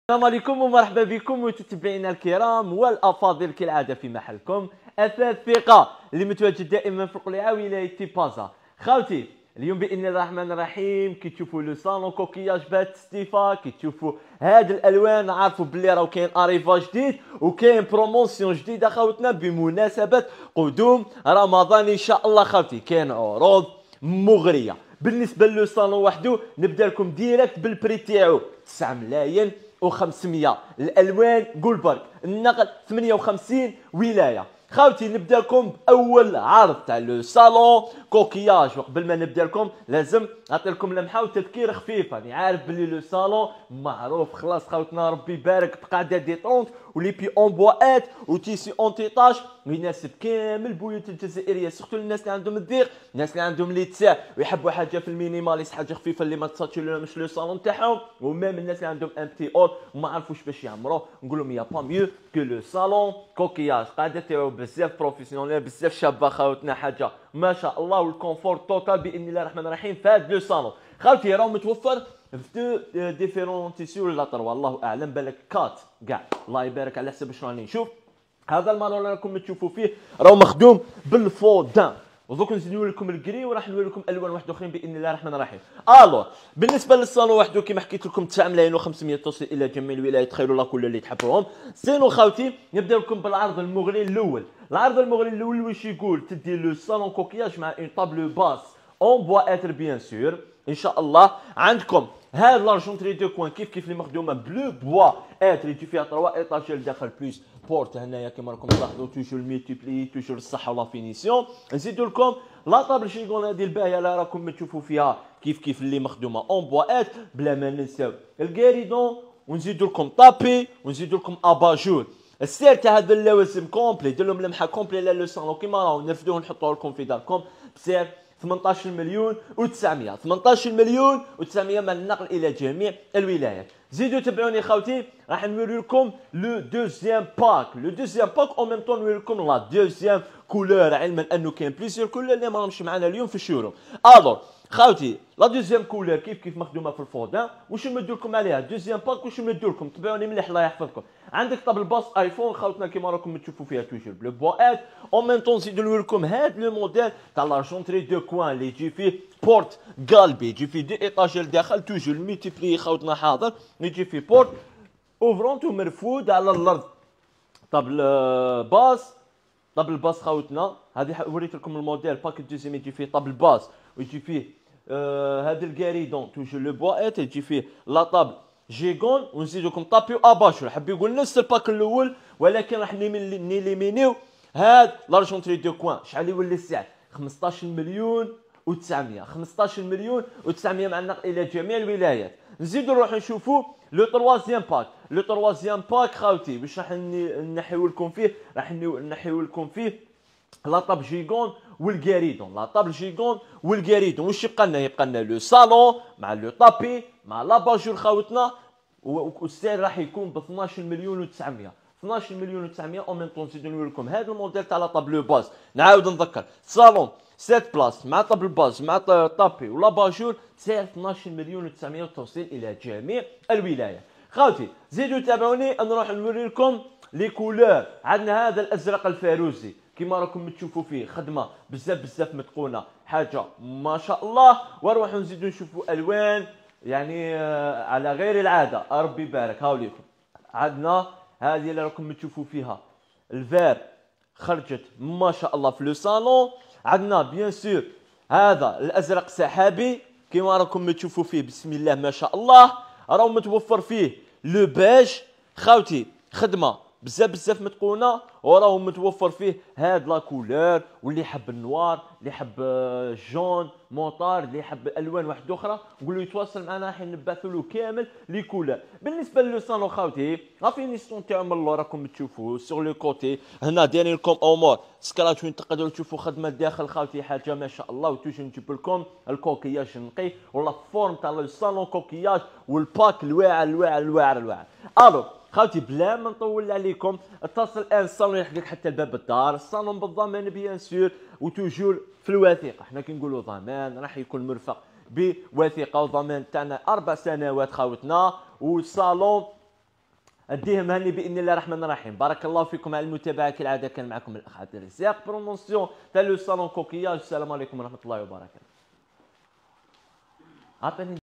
السلام عليكم ومرحبا بكم متتبعينا الكرام والافاضل كالعاده في محلكم اثاث ثقه اللي متواجد دائما في القلعه ولايه تيبازا. خاوتي اليوم باذن الله الرحمن الرحيم كي تشوفوا لو صالون كوكياج بات ستيفا، كي تشوفوا هاد الالوان عارفوا بلي راه كاين اريفا جديد وكاين بروموسيون جديده خاوتنا بمناسبه قدوم رمضان ان شاء الله. خاوتي كاين عروض مغريه بالنسبه لو صالون وحده. نبدا لكم ديريكت بالبري تاعو 9 ملايين و500. الالوان جولبرغ، النقل 58 ولايه. خاوتي نبدا لكم باول عرض تاع لو صالون كوكياج. وقبل ما نبدا لكم لازم نعطي لكم لمحه وتذكير خفيف. راني عارف بلي لو صالون معروف خلاص خاوتنا، ربي يبارك، بقاعده ديتونت ولي بي اون بواات وتيسي اون تيطاج ويناسب كامل البيوت الجزائريه، سورتو الناس اللي عندهم الضيق، الناس اللي عندهم ليتساع ويحبوا حاجه في المينيماليس، حاجه خفيفه اللي ما تساتشيلهمش لو صالون تاعهم. ومام الناس اللي عندهم ان بتي اور وما عرفوش باش يعمروه، نقول لهم يا با ميو كو لو صالون كوكياج. قاعده تاعو بزاف بروفيسيونيل، بزاف شابه خاوتنا، حاجه ما شاء الله، والكونفور توتال باذن الله الرحمن الرحيم في هذا لو صالون. خاوتي راه متوفر في دو ديفيرون تيسيو ولا 3 والله اعلم، بالك كات كاع، الله يبارك على حسب شنو راني نشوف. هذا المالون اللي راكم تشوفوا فيه راه مخدوم بالفودان. ودوك نزيدوا لكم الكري وراح نوري لكم الوان واحد اخرين باذن الله الرحمن الرحيم. الو بالنسبه للصالون وحده كما حكيت لكم 9 ملايين و500 توصل الى جميع الولايات، تخيلوا الله كل اللي تحبوهم. سينو خاوتي نبدا لكم بالعرض المغري الاول. العرض المغري الاول واش يقول؟ تدي لو صالون كوكياج مع اون طابلو باس اون بوا اتر بيان سور ان شاء الله. عندكم هاد لارجونتري دو كوان كيف اللي مخدومه بلو بوا اتر، يجي فيها 3 ايطاجير داخل بلوس بورت هنايا كما راكم تلاحظوا، توجور الميتيبلي، توجور الصحه ولا فينيسيون. نزيدوا لكم لا طابل شيغون هذه الباهيه اللي راكم تشوفوا فيها كيف اللي مخدومه اون بواات، بلا ما ننساو الكاريدون، ونزيدوا لكم طابي، ونزيدوا لكم اباجور. السير تاع هذا اللوازم كومبلي، دير لهم لمحه كومبلي لا لو صالون كيما راهو نرفدوه نحطوه لكم في داركم بسعر 18 مليون و900. 18 مليون و900 مع النقل الى جميع الولايات. زيدوا تبعوني خاوتي، راح نوري لكم لو دوزيام باك. لو دوزيام باك او ميم طون نوري لكم لا دوزيام كولور، علما انه كاين بليزيور كولور اللي ما راهمش معنا اليوم في الشوروم. الور خاوتي لا دوزيام كولور كيف مخدومه في الفودان. واش نمدوا لكم عليها دوزيام باك؟ واش نمدوا لكم؟ تبعوني مليح الله يحفظكم. عندك طابل باص ايفون خاوتنا كيما راكم تشوفوا فيها توجور بلو بواات. او ميم طون نزيدوا نوري لكم هاد لو موديل تاع لارجونتري دو كوان اللي يجي فيه بورت قلبي، يجي فيه دي ايطاجير داخل، توجور الميتيبلي خاوتنا حاضر، يجي فيه بورت اوفرونتو مرفود على الارض. طابل باص، طابل باص خاوتنا هذه وريت لكم الموديل باك دوزيام، يجي فيه طابل باص ويجي فيه هذا الكاريدون توجور لو بواات، يجي فيه لا طابل جيغون، ونزيدو لكم طابي واباشور. حاب يقول نفس الباك الاول ولكن راح نيليمينيو هاد لارجونتري دو كوان. شحال يولي السعر؟ 15 مليون و900. 15 مليون و900 مع النقل الى جميع الولايات. نزيدو نروح نشوفوا لو تروازيام باك. لو تروازيام باك خاوتي واش راح نحيو لكم فيه؟ راح نحيو لكم فيه لا طاب جيغون والكاريدون. لا طابل جيغون والكاريدون. واش يبقى لنا؟ يبقى لنا لو صالون مع لو طابي مع لاباجور خاوتنا، والسعر راح يكون ب 12 مليون و900. 12 مليون و900. او ميم طون نزيدو نوري لكم هذا الموديل تاع لا طابلو باز. نعاود نذكر صالون 7 بلاص مع طابل باز مع طابي ولا باجور، سعر 12 مليون و900 والتوصيل الى جميع الولايات. خاوتي زيدوا تابعوني نروح نوري لكم لي كولور. عندنا هذا الازرق الفاروزي كيما راكم تشوفوا فيه خدمه بزاف متقونه، حاجه ما شاء الله. ونروحوا نزيدوا نشوفوا الوان يعني على غير العاده، ربي يبارك. هاوليكم عندنا هذه اللي راكم تشوفوا فيها الفير خرجت ما شاء الله في لو صالون. عندنا بيان سور هذا الازرق سحابي كيما راكم تشوفوا فيه بسم الله ما شاء الله. راهو متوفر فيه لو بيج خاوتي، خدمه بزاف متقونه، وراهو متوفر فيه هاد لا كولور. واللي يحب النوار، اللي يحب جون موطار، اللي يحب الوان واحده اخرى، نقول له يتواصل معنا حين نبعثوا له كامل لي كولور. بالنسبه لو صالون خاوتي لافينيسيون تاعو من اللور راكم تشوفوا سور لو كوتي هنا دايرين لكم امور سكراتش وين تقدروا تشوفوا خدمه الداخل خاوتي، حاجه ما شاء الله. وتوجو نجيب لكم الكوكياج النقي ولا فورم تاع لو صالون كوكياج والباك الواعر. الو خاوتي بلا ما نطول عليكم، اتصل الان الصالون يحقق حتى لباب الدار. الصالون بالضمان بيان سور وتوجور في الوثيقه. حنا كي نقولوا ضمان راح يكون مرفق بوثيقه، وضمان تاعنا 4 سنوات خاوتنا. والصالون اديه مهني باذن الله الرحمن الرحيم. بارك الله فيكم على المتابعه، كالعاده كان معكم الاخ عبد الرزاق برومونسيون تاع لو صالون كوكياج. السلام عليكم ورحمه الله وبركاته.